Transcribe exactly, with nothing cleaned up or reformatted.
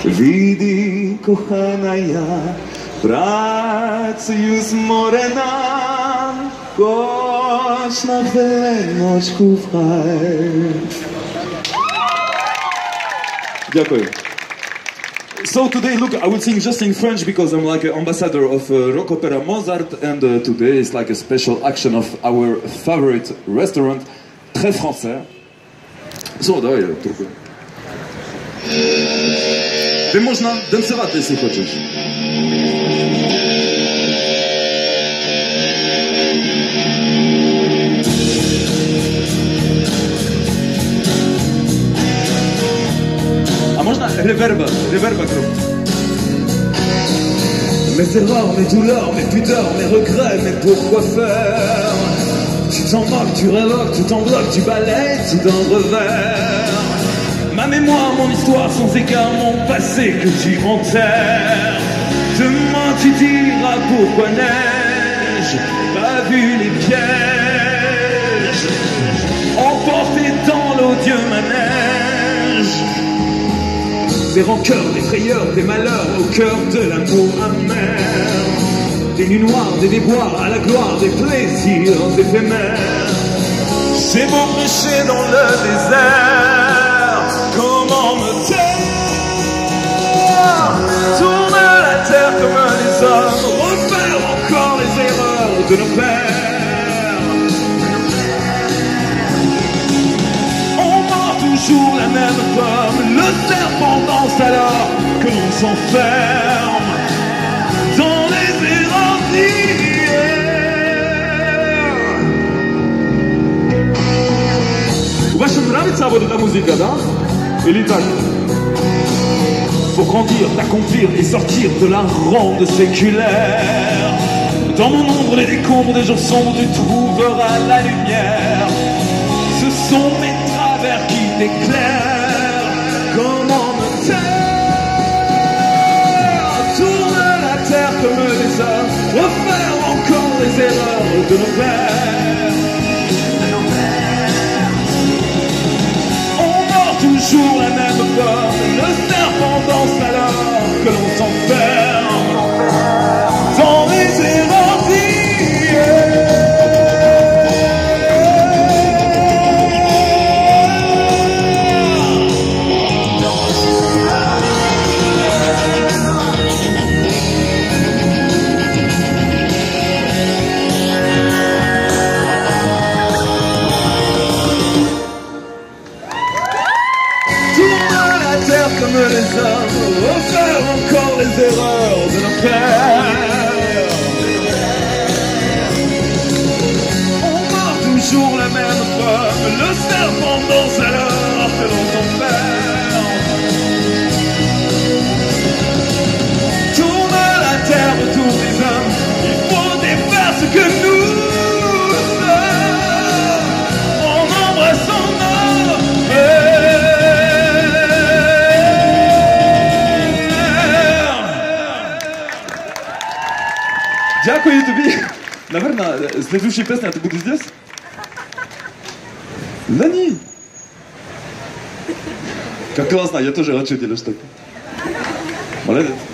Vidi, kochana ja, pracuję zmorena, choć na wenoczku wchaj. Dziękuję. So today, look, I will sing just in French because I'm like an ambassador of uh, rock opera Mozart, and uh, today is like a special action of our favorite restaurant, très français. So, dawaj, trochę. Ty można dansować, jeśli chcesz. A można reverba, reverba zrobić. Mes erreurs, mes douleurs, mes pudeurs, mes regrets, mais pourquoi faire? Tu t'en moques, tu révoques, tu t'en bloques, tu balayes tout d'un revers. Ma mémoire, mon histoire, sans égard, mon passé que tu enterres. Demain tu diras pourquoi n'ai-je pas vu les pièges emportés dans l'odieux manège. Des rancœurs, des frayeurs, des malheurs au cœur de l'amour amer. Des nuits noires, des déboires à la gloire des plaisirs éphémères. J'ai beau prêcher dans le désert, comment me taire? Tourne la terre comme les hommes, refaire encore les erreurs de nos pères. On mord toujours la même pomme, le serpent danse alors que l'on s'enferme dans les erreurs d'hier. Ваша нравится вот эта музыка, да? Или так? Pour grandir, t'accomplir et sortir de la ronde séculaire. Dans mon ombre, les décombres des jours sombres, tu trouveras la lumière. Ce sont mes travers qui t'éclairent. Comment me taire? Tourne la terre comme les hommes, refaire encore les erreurs de nos pères. On mord toujours la même pomme, le serpent danse alors que l'on s'enferme dans les erreurs d'hier. Comme les hommes, refaire encore les erreurs de nos pères. On mord toujours la même pomme, le serpent danse alors que l'on s'enferme. Tourne la terre autour des hommes, il faut défaire ce que nous sommes en embrassant nos pères. Дякую тобі. Наверно, следующая песня, ты будешь здесь? Да не. Как классно, я тоже хочу делать что-то. Молодец.